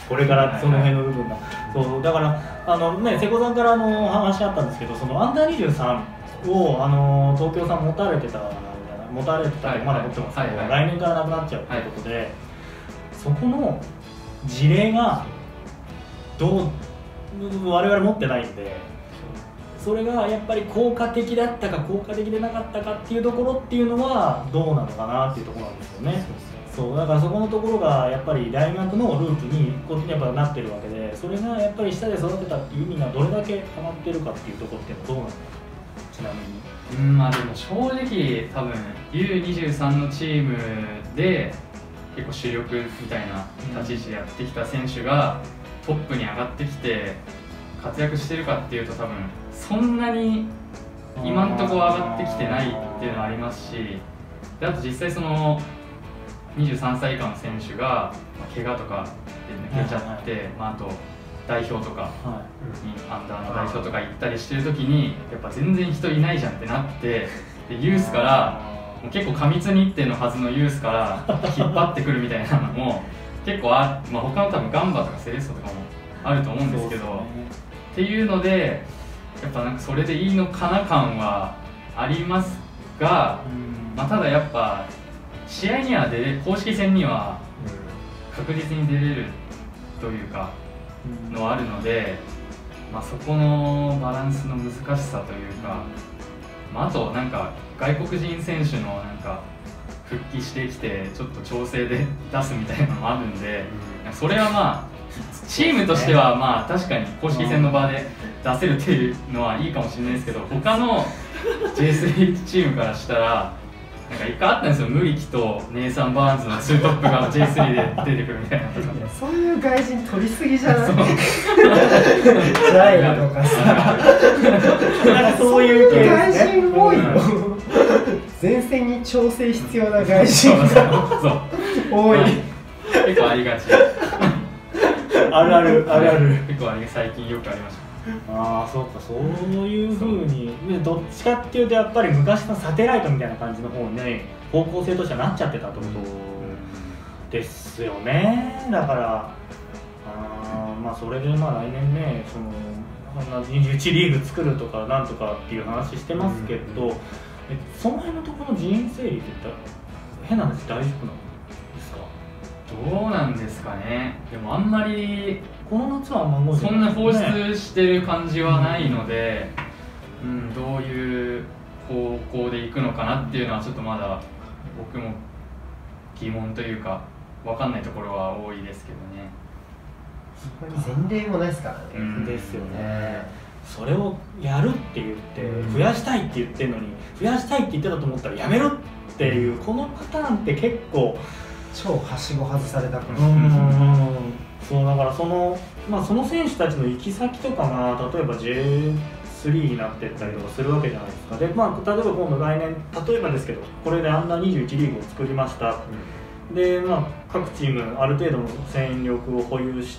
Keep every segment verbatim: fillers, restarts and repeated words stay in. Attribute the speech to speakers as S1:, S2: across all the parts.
S1: これからその辺の部分が。そうだからあの、ね、瀬古さんからの話あったんですけど、そのアンダーにじゅうさんをあの東京さん持たれてた持たれてたってまだ持ってますけど、来年からなくなっちゃうということで、はい、そこの事例がどう我々持ってないんで、それがやっぱり効果的だったか効果的でなかったかっていうところっていうのはどうなのかなっていうところなんですよね。そうだからそこのところがやっぱり大学のループにこうやっぱなってるわけで、それがやっぱり下で育てたっていう意味がどれだけ変わってるかっていうところっていうのはどうなのか、ちなみに。
S2: うん、まあでも正直多分 ユーにじゅうさん のチームで結構主力みたいな立ち位置でやってきた選手がトップに上がってきて活躍してるかっていうと多分そんなに今んとこ上がってきてないっていうのはありますし、であと実際そのにじゅうさんさい以下の選手が怪我とかで抜けちゃって、まあ、あと代表とかに、アンダーの代表とか行ったりしてる時にやっぱ全然人いないじゃんってなって、でユースからもう結構過密日程のはずのユースから引っ張ってくるみたいなのも結構あ、まあ、他の多分ガンバとかセレッソとかもあると思うんですけど、っていうのでやっぱなんかそれでいいのかな感はありますが、まあ、ただやっぱ試合には出れ公式戦には確実に出れるというかのはあるので、まあ、そこのバランスの難しさというか、まあ、あとなんか外国人選手のなんか復帰してきてちょっと調整で出すみたいなのもあるんで、それはまあチームとしてはまあ確かに公式戦の場で出せるっていうのはいいかもしれないですけど、他の ジェイスリー チームからしたらなんか一回あったんですよ、ムリキとネイサン・バーンズのツートップが ジェイスリー で出てくるみたいな。
S3: そういう外人取りすぎじゃない？ジャイアとかさ、なんかそういう系外人多いよ。前線に調整必要な外人が多い。
S2: 結構ありがち。
S1: あるあるあるある。
S2: 結構あれ最近よくありました。
S1: ああ、そうか、そういうふうに、どっちかっていうとやっぱり昔のサテライトみたいな感じの方にね、方向性としてはなっちゃってたってことですよね。だからあまあそれでまあ来年ね、そのにじゅういちリーグ作るとかなんとかっていう話してますけど、うん、えその辺のところの人員整理って言ったら変な話大丈夫なんですか？
S2: どうなんですかね。でもあんまり
S1: この夏はあんま動いてない、
S2: そんな放出してる感じはないので、うん、うん、どういう方向でいくのかなっていうのはちょっとまだ僕も疑問というか分かんないところは多いですけどね。
S3: そこに前例もないですからね。
S1: うん、ですよね。それをやるって言って増やしたいって言ってるのに、増やしたいって言ってたと思ったらやめろっていうこのパターンって結構
S3: 超はしご外されたから。
S1: そうだからその、まあ、その選手たちの行き先とかが例えば ジェイスリー になっていったりとかするわけじゃないですか。で、まあ、例えば今度来年例えばですけどこれでアンダーにじゅういちリーグを作りました、うん、で、まあ、各チームある程度の戦力を保有して、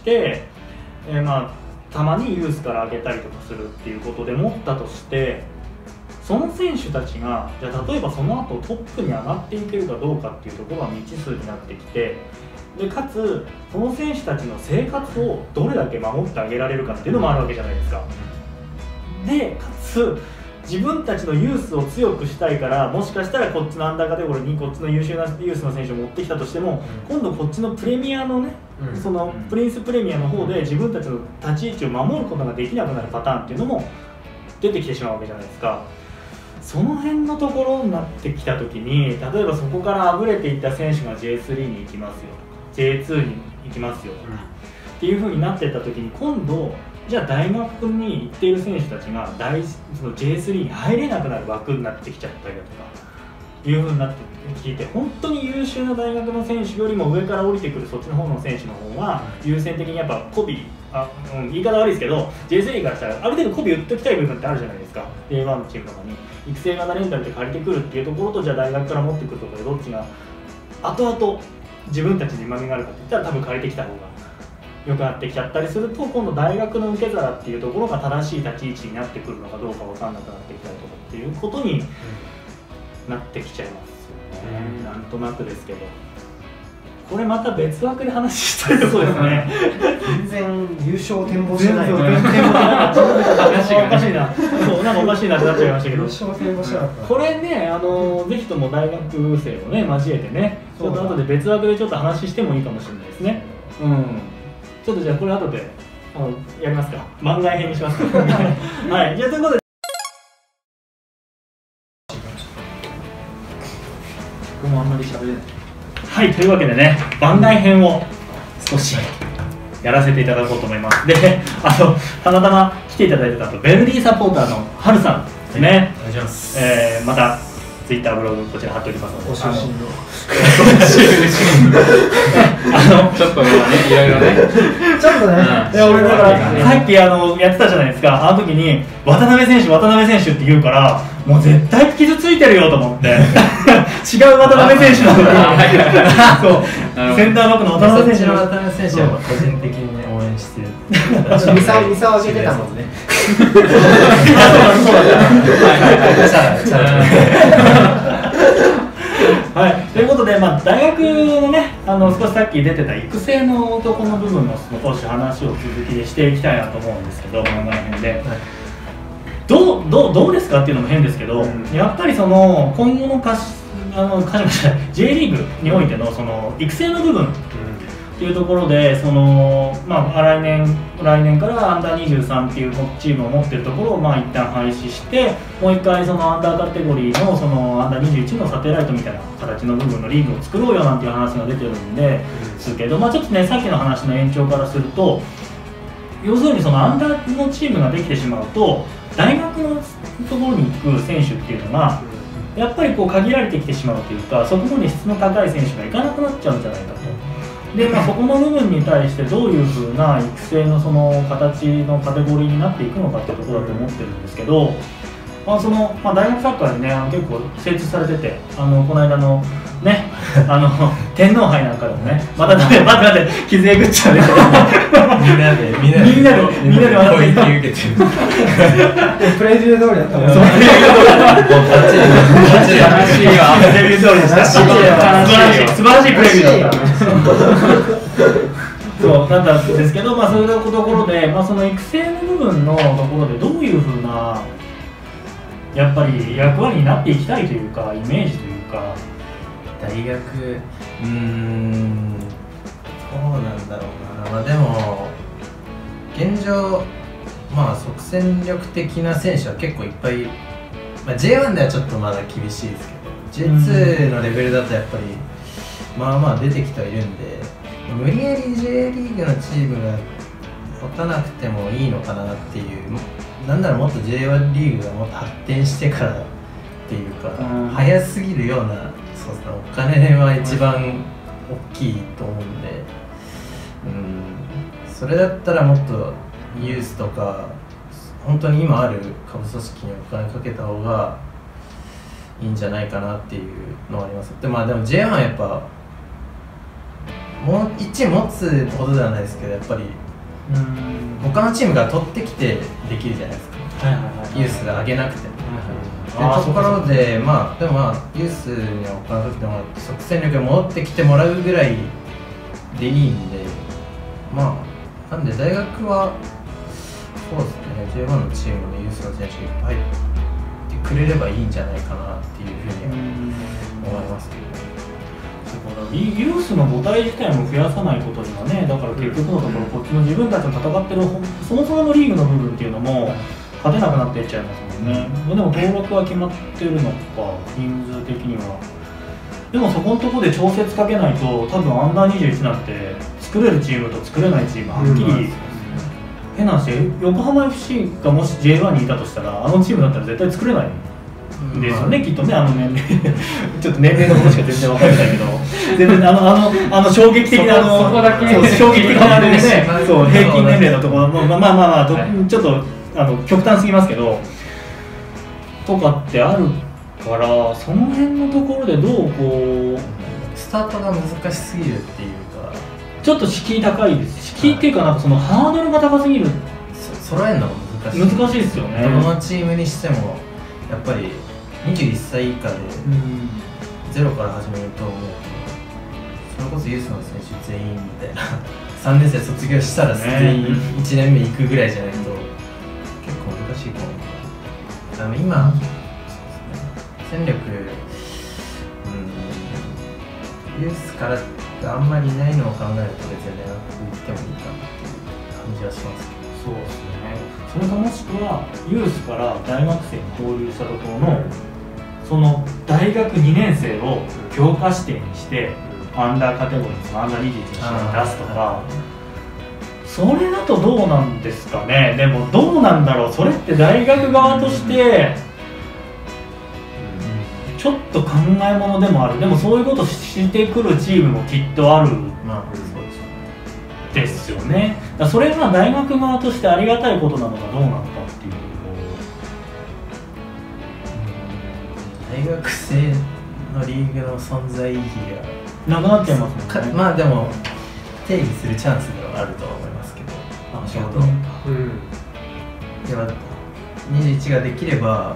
S1: えー、まあたまにユースから上げたりとかするっていうことで持ったとして、その選手たちがじゃあ例えばその後トップに上がっていけるかどうかっていうところが未知数になってきて、でかつその選手たちの生活をどれだけ守ってあげられるかっていうのもあるわけじゃないですか。でかつ自分たちのユースを強くしたいから、もしかしたらこっちのアンダーカテゴリーにこっちの優秀なユースの選手を持ってきたとしても、うん、今度こっちのプレミアのね、うん、そのプリンスプレミアの方で自分たちの立ち位置を守ることができなくなるパターンっていうのも出てきてしまうわけじゃないですか。その辺のところになってきたときに、例えばそこからあぶれていった選手が ジェイスリー に行きますよ、ジェイツー に行きますよ、うん、っていう風になっていったときに、今度じゃあ大学に行っている選手たちが大その ジェイスリー に入れなくなる枠になってきちゃったりだとかいう風になってきて、本当に優秀な大学の選手よりも上から降りてくるそっちの方の選手の方が優先的にやっぱ媚びあ、うん、言い方悪いですけど ジェイスリー からしたらある程度媚び売っておきたい部分ってあるじゃないですか。 エーワン のチームとかに育成型レンタルで借りてくるっていうところと、じゃあ大学から持ってくるところでどっちが後々自分たちにうまみがあるかって言ったら多分借りてきた方が良くなってきちゃったりすると、今度大学の受け皿っていうところが正しい立ち位置になってくるのかどうか分かんなくなってきたりとかっていうことになってきちゃいますよね、うん、なんとなくですけど。 これまた別枠で話したいところですね。
S3: 全然優勝展望してない。
S1: 全然展望してない。おかしいな。そうなんかおかしいなってなっちゃいましたけど。
S3: 優勝展望しなかった。
S1: これね、あのぜひとも大学生をね交えてね、ちょっと後で別枠でちょっと話してもいいかもしれないですね。うん。ちょっとじゃあこれ後であのやりますか。番外編にしますか。はい。じゃあということで。僕もあんまり喋れない。はい、というわけでね、番外編を少しやらせていただこうと思います。で、あのたまたま来ていただいてたとベルディサポーターのハルさんですね。はい、お願いします。えー、またツイッターブログこちら貼っておりますので。
S3: お出身の。
S1: あのちょっとね、いろいろね。
S3: ちょっとね。
S1: いや俺だからさっきあのやってたじゃないですか。あの時に渡辺選手渡辺選手って言うから。もう絶対傷ついてるよと思って違う渡辺選手なのにそうセンターバックの渡辺選手の
S4: 渡辺選手は個人的に、ね、応援してる
S3: ミサミサを上げてたもんね
S1: はい、ということで、まあ、大学のねあの少しさっき出てた育成の男の部分の少し話を続きでしていきたいなと思うんですけど、この辺で。はい、どう、どう、どうですかっていうのも変ですけど、うん、やっぱりその今後のかしあのかし J リーグにおいてのその育成の部分っていうところでその、まあ、来年来年からアンダーにじゅうさんっていうチームを持っているところをまあ一旦廃止してもう一回そのアンダーカテゴリーのそのアンダーにじゅういちのサテライトみたいな形の部分のリーグを作ろうよなんていう話が出てるんですけど、まあ、ちょっとねさっきの話の延長からすると要するにそのアンダーのチームができてしまうと大学のところに行く選手っていうのがやっぱりこう限られてきてしまうというかそこまで質の高い選手がいかなくなっちゃうんじゃないかと。で、まあ、そこの部分に対してどういうふうな育成のその形のカテゴリーになっていくのかっていうところだと思ってるんですけど、まあそのまあ、大学サッカーにねあの結構精通されててあのこの間のねあの天皇杯なんかでもねまた待って待って傷えぐっちゃうね
S4: みんなでみんなで
S1: みんなでみんなで笑っていた
S4: 受けてる
S3: プレビュー通りだったもんね。
S1: そうプレビュー通りだった
S4: バッチリ
S1: 楽しいわプレビュー通りでした素晴らしい素晴らしいプレビューだったそうだったんですけど、まあ、そういうところで、まあ、その育成の部分のところでどういうふうなやっぱり役割になっていきたいというかイメージというか
S4: 大学うーんどうなんだろうな、まあ、でも現状まあ即戦力的な選手は結構いっぱい、まあ、ジェイワン ではちょっとまだ厳しいですけど ジェイツー のレベルだとやっぱりまあまあ出てきてはいるんで無理やり J リーグのチームが持たなくてもいいのかなっていうなんならもっと ジェイワン リーグがもっと発展してからっていうか、うん、早すぎるようなそうですね、お金は一番大きいと思うんで、うん、それだったらもっとユースとか本当に今ある下部組織にお金かけた方がいいんじゃないかなっていうのはあります。で、まあ、でも ジェイワン はやっぱもう一チーム持つほどではないですけどやっぱりうん他のチームが取ってきてできるじゃないですか、はいはいはい、ユースが上げなくても、はいはい、でところでまあでもまあユースにはお金かけてもらって即戦力が戻ってきてもらうぐらいでいいんでまあなんで大学はそうですね ジェイワン のチームのユースの選手が入ってくれればいいんじゃないかなっていうふうに思いますけど、
S1: ユースの母体自体も増やさないことにはねだから結局のところこっちの自分たちの戦ってるそもそものリーグの部分っていうのも勝てなくなっていっちゃいますもんね、うん、でも登録は決まってるのか人数的にはでもそこのところで調節かけないと多分アンダーにじゅういちなんて作れるチームと作れないチームはっきり、うん、変な話横浜 エフシー がもし ジェイワン にいたとしたらあのチームだったら絶対作れないですよね、うん、きっとねあの年齢ちょっと年齢のことしか全然わからないけど全然あのあのあの衝撃的なあの
S2: そこだけ
S1: 衝撃的なあれでねそう平均年齢のところまあまあまあまあ、はい、ちょっとあの極端すぎますけどとかってあるからその辺のところでどうこう
S4: スタートが難しすぎるっていうか
S1: ちょっと敷居高いです敷居っていうかなんかそのハードルが高すぎる
S4: そ揃えるのが難しい
S1: 難しいですよね
S4: どのチームにしてもやっぱりにじゅういっさい以下でゼロから始めると思うとそそれこそユースの選手全員みたいなさんねん生卒業したら全員いちねんめ行くぐらいじゃないと結構難しいかも。あの今戦力、うん、ユースからあんまりいないのを考えると別に大学行ってもいいかなっていう感じはしますけど。
S1: そうですね。それかもしくはユースから大学生に交流したところのその大学にねん生を強化指定にしてアンダーカテゴリーのアンダーにじゅういちの試合に出すとか、それだとどうなんですかね。でもどうなんだろう。それって大学側としてちょっと考えものでもある。でもそういうことしてくるチームもきっとある。
S4: まあそうです
S1: ですよね。だからそれが大学側としてありがたいことなのかどうなのかっていう。
S4: 大学生のリーグの存在意義
S1: なくなっちゃいますもんね。
S4: まあでも定義するチャンスではあるとは思いますけど、
S1: あ
S4: ちょうど、
S3: うん、
S4: ではにじゅういちができれば、うん、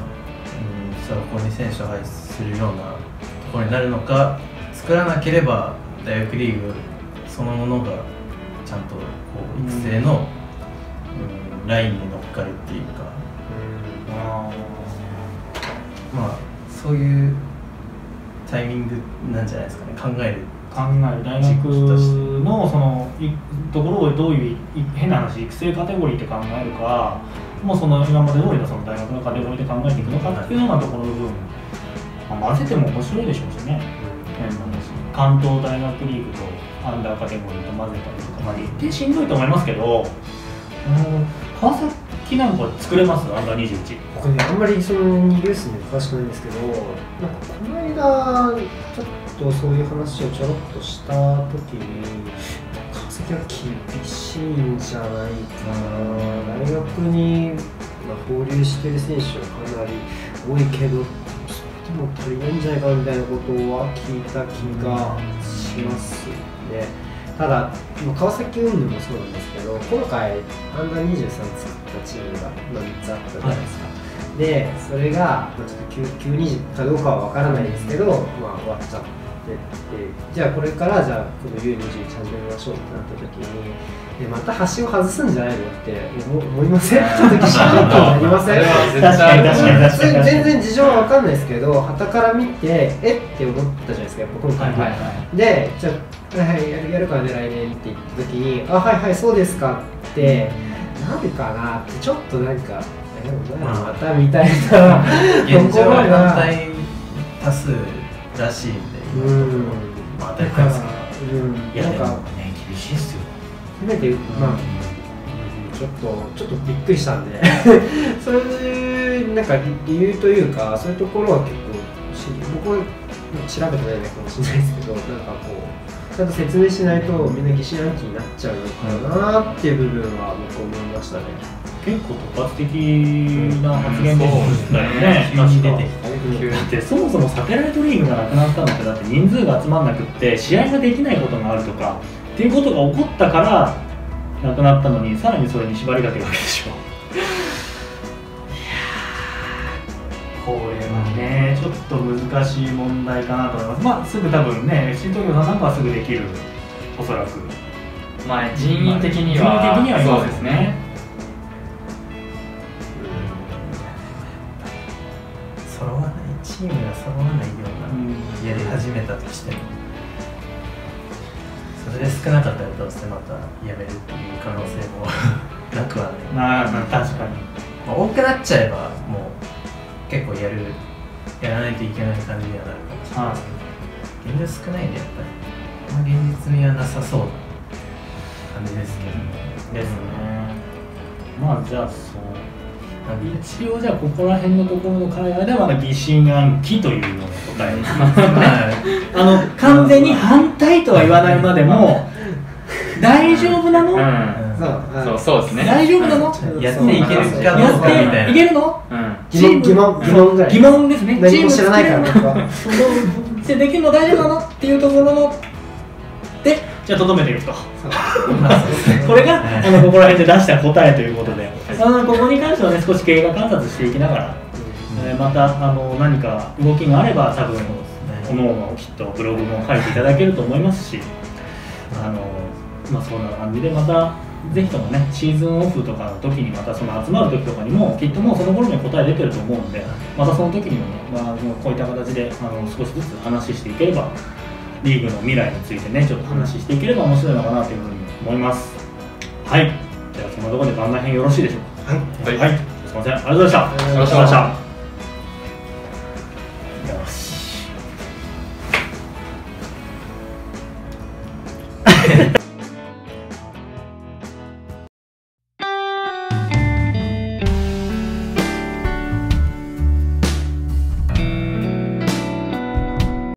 S4: そこに選手を配置するようなところになるのか、作らなければ大学リーグそのものがちゃんとこう育成の、うんうん、ラインに乗っかるっていうか、うん、あまあそういうタイミングなんじゃないですかね。考える
S1: 考える大学のそのところをどういう変な話育成カテゴリーって考えるか、もうその今まで通りのその大学のカテゴリーで考えていくのかっていうようなところの部分、まあ、混ぜても面白いでしょうしね。変な話、関東大学リーグとアンダーカテゴリーと混ぜたりとか、まあ、日程しんどいと思いますけど、あの川崎なんか作れます？アンダーにじゅういち。
S3: 僕ね、あんまりそのニュースに詳しくないんですけど、なんかこの間ちょっとそういう話をちょろっとした時に、川崎は厳しいんじゃないかな。大学に、まあ、放流してる選手はかなり多いけど、それでも足りないんじゃないかみたいなことは聞いた気がしますね。ただ、川崎運動もそうなんですけど、今回アンダーにじゅうさん作ったチームがみっつあったじゃないですか。はい、で、それが、まあ、ちょっときゅうにじかどうかは分からないですけど、まあ、終わっちゃってって、じゃあこれからじゃあこの ユーにじゅういち 始めましょうってなった時に、でまた端を外すんじゃないのって思いません？ちょっと疑心暗鬼になりません？
S1: 確かに確かに確かに。
S3: 全然事情は分かんないですけど、傍から見てえって思ったじゃないですか、やっぱ今回、はいはいはい、で、じゃあ、はい、やる、やるからね来年って言った時に、あ、はいはいそうですかってなるかなって、ちょっとなんかえまたみたいな
S4: 現状は反対多数らしいんで、うん、まあ当たり前ですけど、うん、いやなんかね厳しいっすよ。
S3: せめて、まあ、うん、ちょっとちょっとびっくりしたんでそういうなんか理由というか、そういうところは結構僕は調べてないのかもしれないですけど、なんかこうちゃんと説明しないとみんな疑心暗鬼になっちゃうのかなっていう部分は僕思いましたね。
S1: 結構突発的な発言でしたよね。
S4: 急に出てきた。
S1: でそもそもサテライトリーグがなくなったのって、だって人数が集まんなくって試合ができないことがあるとかっていうことが起こったからなくなったのに、さらにそれに縛りがけるわけでしょ。いやこれはねちょっと難しい問題かなと思います。まあすぐ多分ね エフシー 東京さんなんかはすぐできる、おそらく。
S2: まあ人員的には、
S1: 人員的には
S2: そうですね。
S4: 揃わないチームが揃わないようなやり始めたとしても、それで少なかったらどうせまたやめるっていう可能性もなくはない。
S1: まあ確かに、
S4: まあ、多くなっちゃえばもう結構やるやらないといけない感じにはなるかもしれないですけど、現状少ないんでやっぱり、まあ、現実味はなさそうな感じですけどね。
S1: ですね。まあじゃあそう一応じゃあここら辺のところの会話ではまだ疑心暗鬼というような答えですね。あの完全に反対とは言わないまでも大丈夫なの？
S2: うん、そうそうですね。
S1: 大丈夫なの？
S4: やっていけるかどうかみたいな。
S1: やっていけるの？
S2: うん、
S3: 疑問疑問疑問ぐらい。
S1: 疑問ですね。
S3: 何も知らないから僕は。
S1: でできるの大丈夫なのっていうところので、じゃあとどめていくと。これがあのここら辺で出した答えということで、あのここに関してはね少し経過観察していきながら、うん、えまたあの何か動きがあれば多分各々きっとブログも書いていただけると思いますし。 あのまあそんな感じでまたぜひともねシーズンオフとかの時にまたその集まる時とかにもきっともうその頃には答え出てると思うんでまたその時にもね、まあ、こういった形であの少しずつ話していければリーグの未来についてねちょっと話していければ面白いのかなというふうに思います。はい、じゃあそんなところで番外編よろしいでしょうか。はい、はい、すみません、ありがとうございました。
S2: ありがとうございました。